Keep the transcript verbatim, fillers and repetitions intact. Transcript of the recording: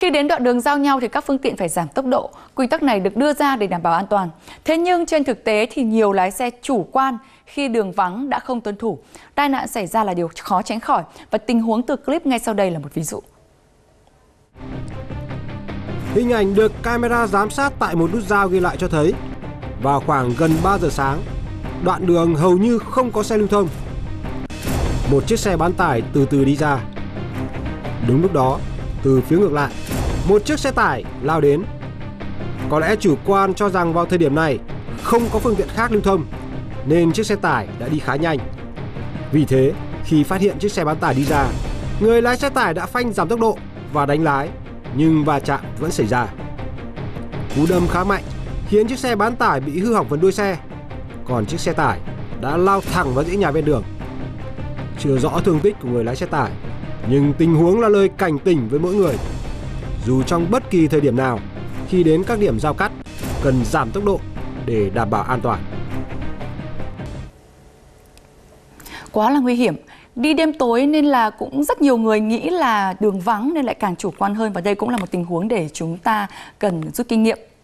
Khi đến đoạn đường giao nhau thì các phương tiện phải giảm tốc độ. Quy tắc này được đưa ra để đảm bảo an toàn. Thế nhưng trên thực tế thì nhiều lái xe chủ quan khi đường vắng đã không tuân thủ. Tai nạn xảy ra là điều khó tránh khỏi và tình huống từ clip ngay sau đây là một ví dụ. Hình ảnh được camera giám sát tại một nút giao ghi lại cho thấy vào khoảng gần ba giờ sáng, đoạn đường hầu như không có xe lưu thông. Một chiếc xe bán tải từ từ đi ra. Đúng lúc đó, từ phía ngược lại, một chiếc xe tải lao đến. Có lẽ chủ quan cho rằng vào thời điểm này không có phương tiện khác lưu thông nên chiếc xe tải đã đi khá nhanh. Vì thế, khi phát hiện chiếc xe bán tải đi ra, người lái xe tải đã phanh giảm tốc độ và đánh lái, nhưng va chạm vẫn xảy ra. Cú đâm khá mạnh khiến chiếc xe bán tải bị hư hỏng phần đuôi xe, còn chiếc xe tải đã lao thẳng vào dãy nhà ven đường. Chưa rõ thương tích của người lái xe tải, nhưng tình huống là lời cảnh tỉnh với mỗi người. Dù trong bất kỳ thời điểm nào, khi đến các điểm giao cắt, cần giảm tốc độ để đảm bảo an toàn. Quá là nguy hiểm. Đi đêm tối nên là cũng rất nhiều người nghĩ là đường vắng nên lại càng chủ quan hơn, và đây cũng là một tình huống để chúng ta cần rút kinh nghiệm.